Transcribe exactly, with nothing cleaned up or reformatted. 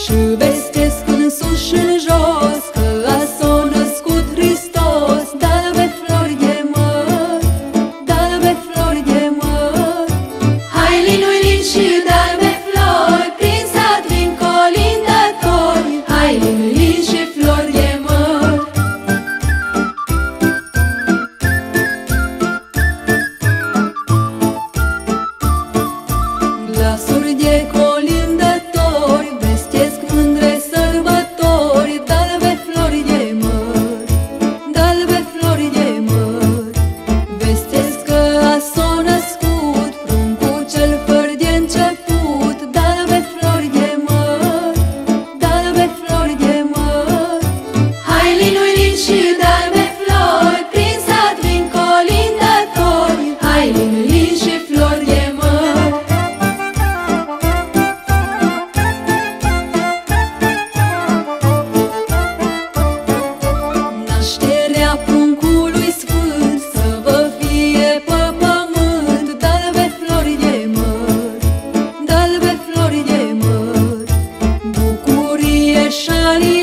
Și vestesc în sus și în jos că a s-o născut Hristos. Dă-l-ve flori de măr, dă-l-ve flori de măr. Hai lin-ui lin și dă-l-ve flori, prin sat vin colindători. Hai lin-ui lin și flori de măr. Glasuri de colindători vestesc mândre sărbători. Dă-l-ve flori de măr, dă-l-ve flori de măr. Vestesc că a s-o născut pruncul cel fără de început. Dă-l-ve flori de măr, dă-l-ve flori de măr. Hai lin-ui lin și dă-l-ve flori, prin sat vin colindători. Hai lin-ui lin și flori de măr. Nașterea pruncului sfânt să vă fie pe pământ. Dă-l-ve flori de măr, dă-l-ve flori de măr. Bucurie și